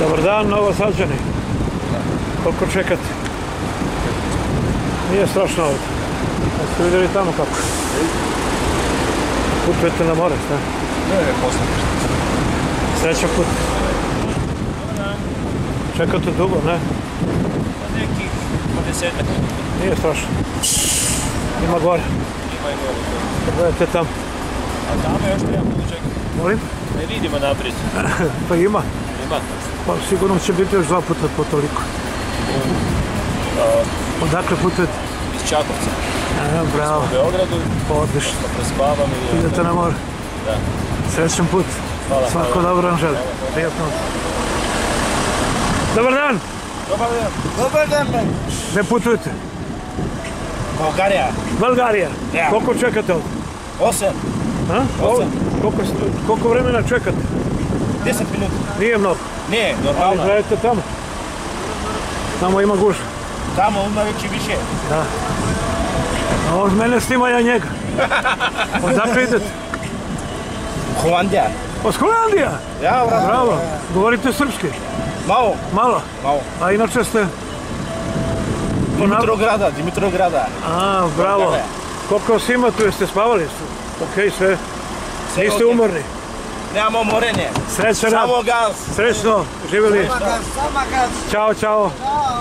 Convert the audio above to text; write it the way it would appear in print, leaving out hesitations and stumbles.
Dobar dan, Novosađani. Koliko čekate? Nije strašno ovdje. Jeste vidjeli tamo kako? Putujete na more, šta? Ne, posle. Srećan put. Čekate dugo, ne? Nekih 10-ak. Nije strašno. Ima gore. Ima i gore. Gledajte tamo. A tamo još treba puno čekati. Molim? Ne vidimo naprijed. Pa ima. Ima. Pa sigurno će biti još 2 puta po toliko. Odakle putujete? Iz Čakovca. Bravo. U Beogradu. Odlično. Prespavam i... Idete na more. Da. Srećan put. Hvala. Svako dobro vam želim. Prijatno. Dobar dan. Dobar dan. Dobar dan, men. Gdje putujete? Bulgarija. Bulgarija. Ja. Koliko čekate ovdje? 8. Ovdje? Koliko vremena čekate? 10 minuta. Nije mnogo. Nije, Ali normalno. gledajte tamo. Tamo ima gužva. Tamo ima već i više. Da. A od mene snima ja njega. Odakle idete? Holandija. Od Holandija? Ja, bravo. Bravo. Govorite srpski? Malo. Malo. Malo. A inače ste? Dimitrograda. A, bravo. Koliko vas ima tu, jeste spavali? Okej, sve. Niste umorni? Nemamo umorenje. Srećan. Samo gas. Srećno, živjeli. Samo gas. Ćao, čao.